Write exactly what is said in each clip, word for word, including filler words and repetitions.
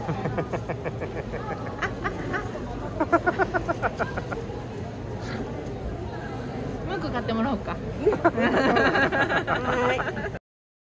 もう一個買ってもらおうか。はい。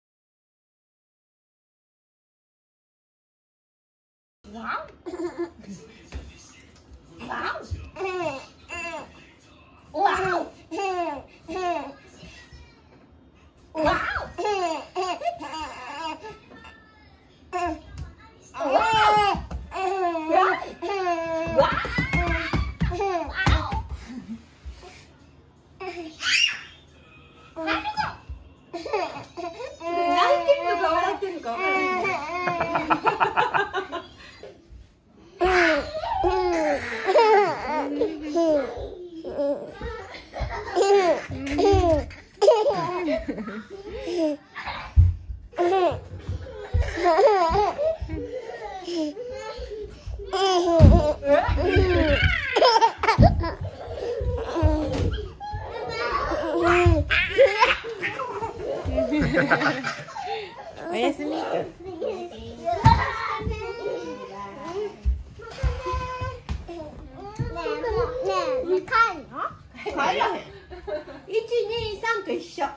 おやすみ。一二三と一緒。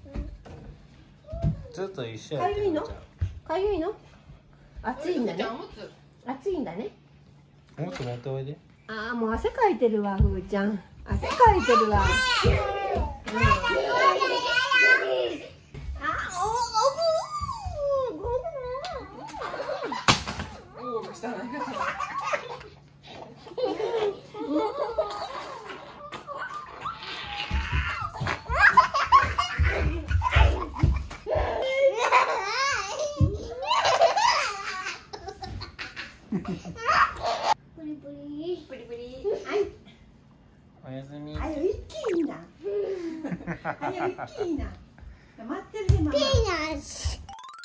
ずっと一緒やかゆいの？かゆいの？暑いんだね。暑いんだね。 おむつ持っておいで。 ああ、もう汗かいてるわ、ふーちゃん。汗かいてるわ。プリプリプリプリ。はい。 おやすみ。 あよ一気にな。あよ一気にな。待ってるでママ。ピーナス。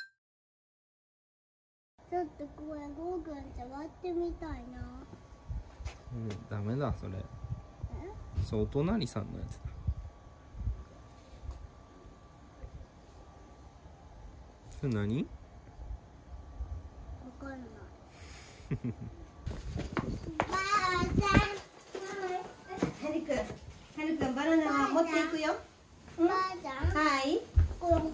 ちょっとこれゴーくん触ってみたいな。 うん、ダメだそれ。そうお隣さんのやつだ。それ何？ わかんない。はるくん、はるくんバナナは持っていくよ。はい。これ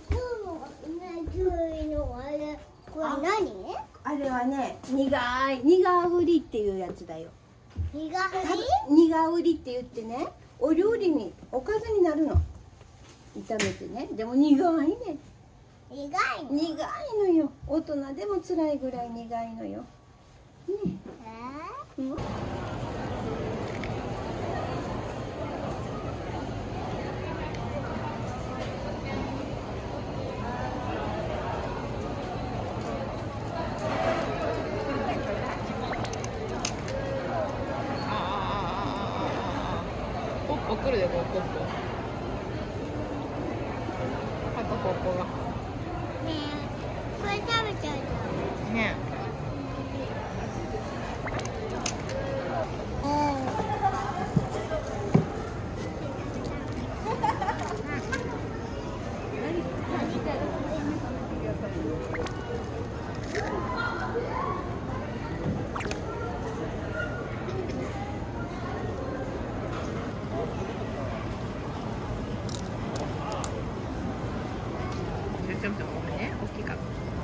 何？あれはね、苦い苦うりっていうやつだよ。苦うり？苦うりって言ってね、お料理におかずになるの。炒めてね、でも苦いね。苦いの？苦いのよ。大人でも辛いぐらい苦いのよ。ねえ。うん。ポッポ来るで、もうポッポ。あとポッポが。ねえ、これ食べちゃうじゃん。ねえ。ちょっとごめんね、大きいか。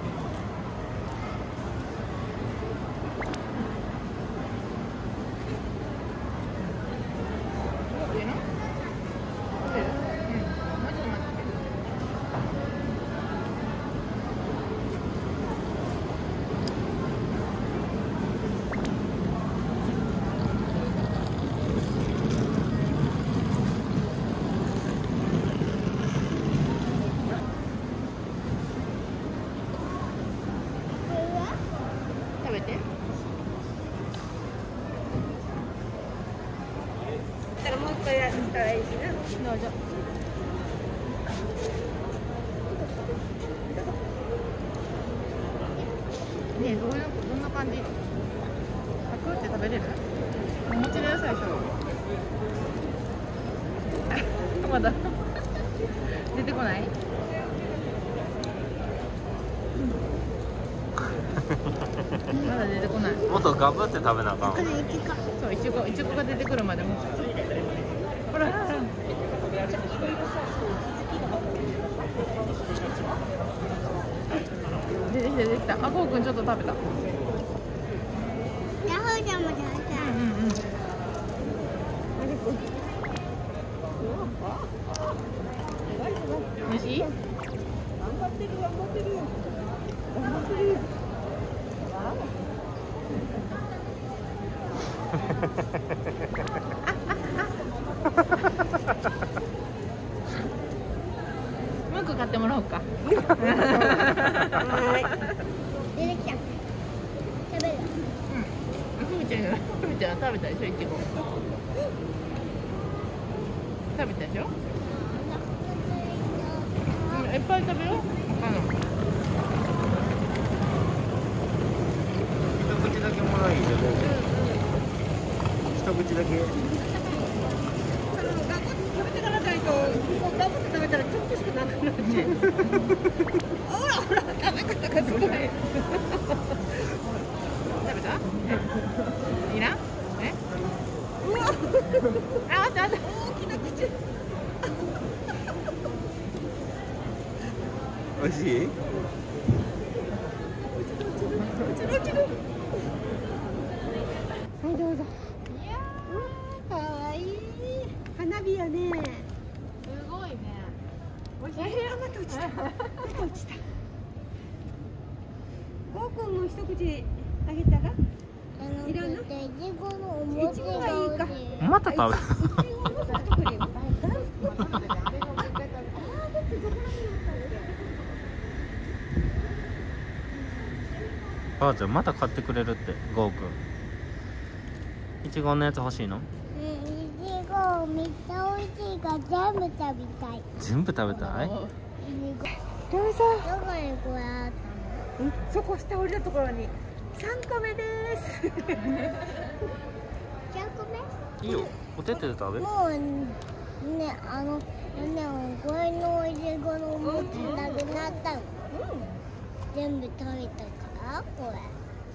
食べて。だからもう一回やったらいいしな。どうぞ。ねえ、どういうどんな感じ？パクって食べれる？お餅だよ最初。まだ出てこない？ まだ出てこない。 もっとガブって食べなあかん。 そう、いちご、いちごが出てくるまでもう。ほら。出てきた出てきた。あ、こうくんちょっと食べた。 ヤホーちゃんも食べたい。 うんうん。おいしい？頑張ってる頑張ってる頑張ってる。もう一個買ってもらおうか。 はい。出てきた。食べる。 うん。ふみちゃんが、ふみちゃんは食べたでしょ、いちご。食べたでしょ。うん、いっぱい食べよう。あの。 一口だけもらいいよ。一口だけ。 食べてからないと、ガブって食べたらちょっとしかなくなっちゃう。ほらほら、食べ方がすごい。食べた？いらん？え？ うわ。 あ、あったあった。 大きな口。 美味しい？ はいどうぞ。いやー、かわいい。花火やね。 すごいね。 おいしい。あ、また落ちた。また落ちた。ゴーくんも一口あげたら？いらんの？いちごの表。いちごがいいか。 また食べる。 いちごのソフトクリーム。 ばあちゃんまた買ってくれるってゴーくん。いちごのやつ欲しいの？ いちごめっちゃ美味しいから全部食べたい。 全部食べたい？ どうぞ。どこにこれあったの？そこ下降りたところにさんこめです。さんこめ？ いいよ。お手手で食べ。 もうね、あのね、これのいちごのお餅なくなったの。全部食べたから、これ。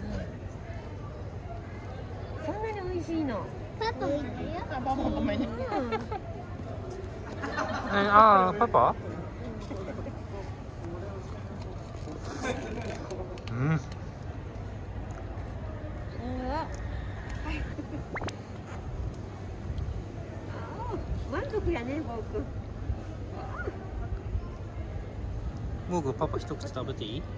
そんなに美味しいの。パパもいるよ。 パパもごめんね。 え、ああ、パパ？うん。 満足やね、僕。 僕パパ一口食べていい？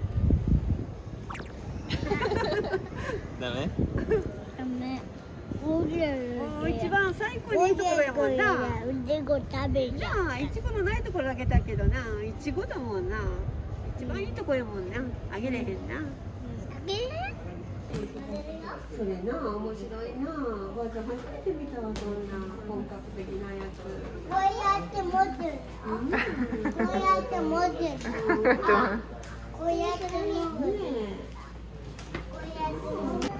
ダメ？ ダメ。一番最高にいいところやもんな。いちご食べちゃう。なあ、いちごのないところあげたけどな、いちごだもんな。一番いいとこやもんな。あげれへんな。あげれへん？それな、面白いな。わざ初めて見たわ、そんな本格的なやつ。こうやって持ってる。こうやって持ってる。こうやって持ってる。こうやって持ってる。